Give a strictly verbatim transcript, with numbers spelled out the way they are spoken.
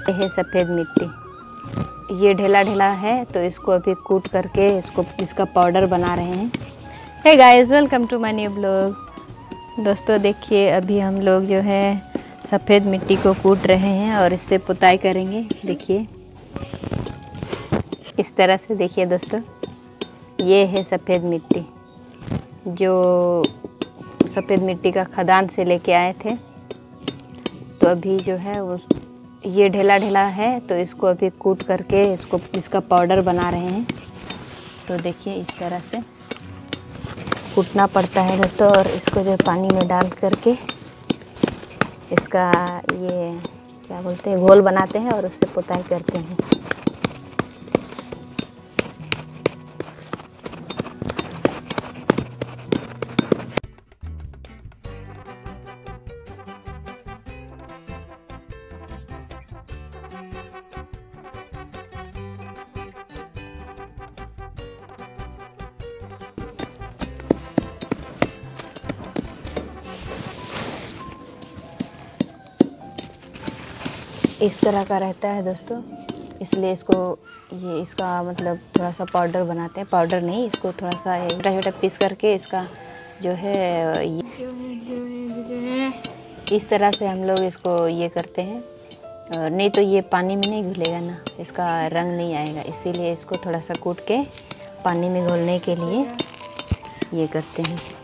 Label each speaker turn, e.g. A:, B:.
A: ये है सफ़ेद मिट्टी, ये ढेला ढेला है तो इसको अभी कूट करके इसको इसका पाउडर बना रहे हैं। Hey guys, welcome to my new blog. दोस्तों देखिए, अभी हम लोग जो है सफ़ेद मिट्टी को कूट रहे हैं और इससे पुताई करेंगे। देखिए इस तरह से, देखिए दोस्तों, ये है सफ़ेद मिट्टी जो सफ़ेद मिट्टी का खदान से लेके आए थे। तो अभी जो है वो ये ढेला ढेला है तो इसको अभी कूट करके इसको इसका पाउडर बना रहे हैं। तो देखिए इस तरह से कूटना पड़ता है दोस्तों, और इसको जो पानी में डाल करके इसका ये क्या बोलते हैं घोल बनाते हैं और उससे पुताई करते हैं। इस तरह का रहता है दोस्तों, इसलिए इसको ये इसका मतलब थोड़ा सा पाउडर बनाते हैं। पाउडर नहीं, इसको थोड़ा सा छोटा छोटा पीस करके इसका जो है ये जो है जो है जो है इस तरह से हम लोग इसको ये करते हैं। और नहीं तो ये पानी में नहीं घुलेगा ना, इसका रंग नहीं आएगा, इसीलिए इसको थोड़ा सा कूट के पानी में घोलने के लिए ये करते हैं।